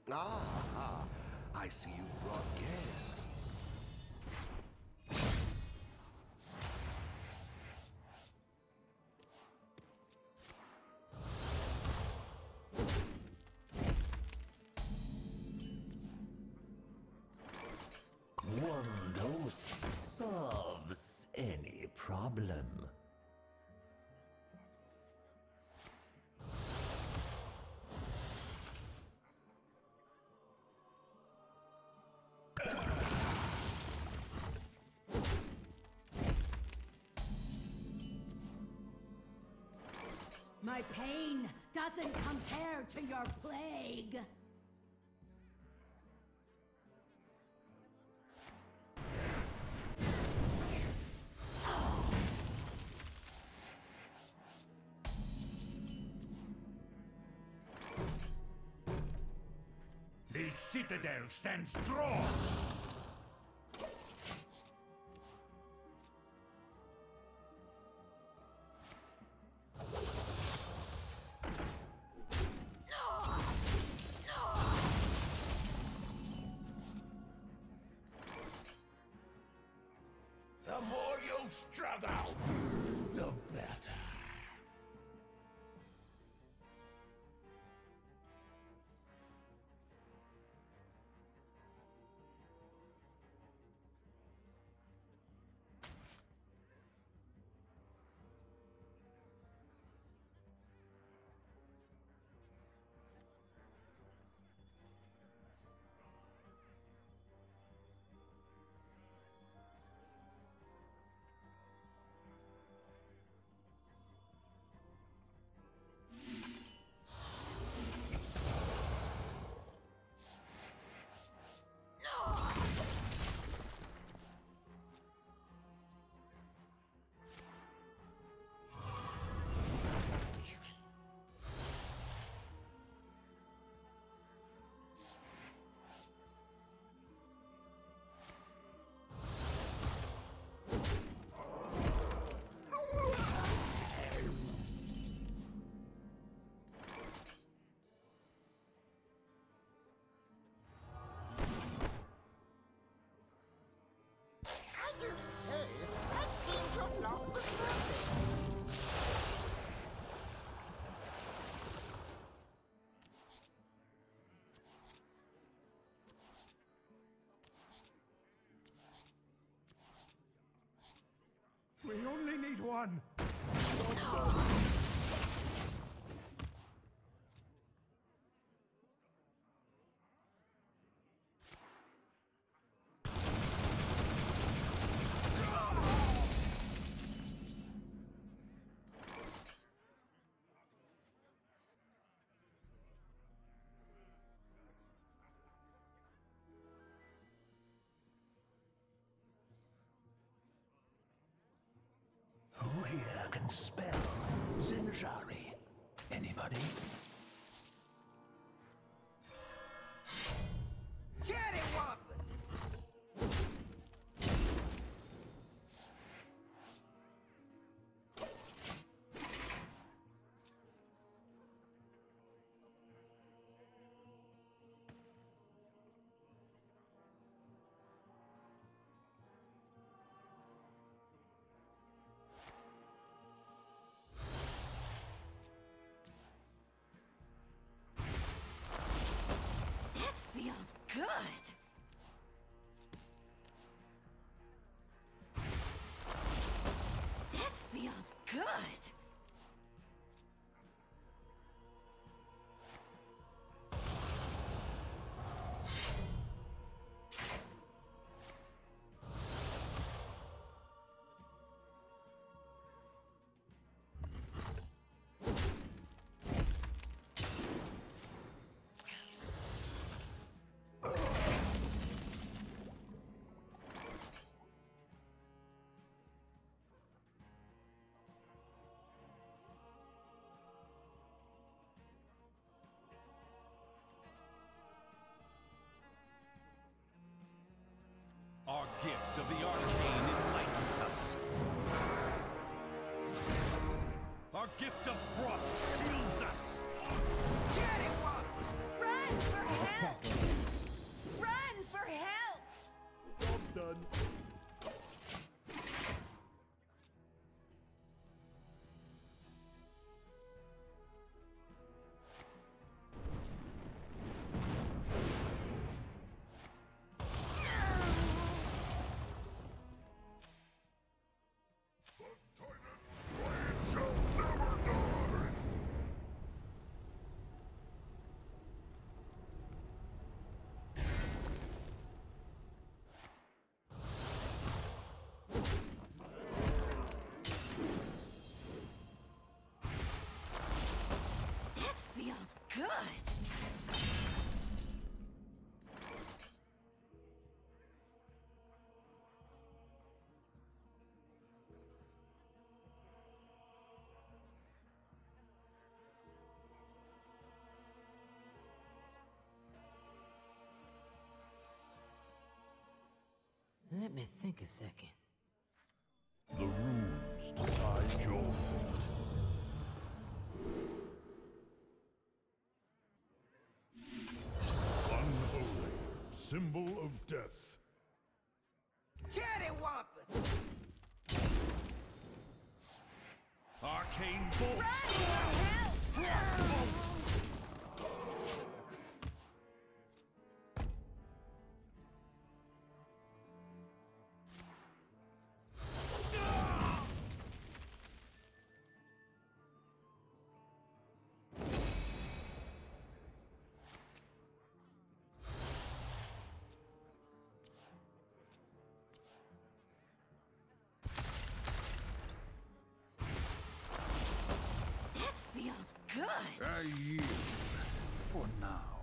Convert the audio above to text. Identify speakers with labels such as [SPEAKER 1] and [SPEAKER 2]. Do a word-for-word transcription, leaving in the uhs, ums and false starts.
[SPEAKER 1] Ah, I see you've brought guests.
[SPEAKER 2] One dose solves any problem.
[SPEAKER 3] My pain doesn't compare to your plague.
[SPEAKER 4] The citadel stands strong! The more you struggle, the better.
[SPEAKER 5] I do say, I seem to have lost the surface.
[SPEAKER 4] We only need one!
[SPEAKER 2] Who here can spell Zinjari? Anybody?
[SPEAKER 5] Get it, Wampus!
[SPEAKER 3] That feels good. That feels good.
[SPEAKER 4] Our gift of the arcane enlightens us. Our gift of frost shields us.
[SPEAKER 5] Get it, Wampus!
[SPEAKER 3] Run for help!
[SPEAKER 6] Let me think a second.
[SPEAKER 1] The runes decide your fate. Unholy, symbol of death.
[SPEAKER 5] Cattywampus!
[SPEAKER 4] Arcane bolt!
[SPEAKER 5] Feels good!
[SPEAKER 1] I yield for now.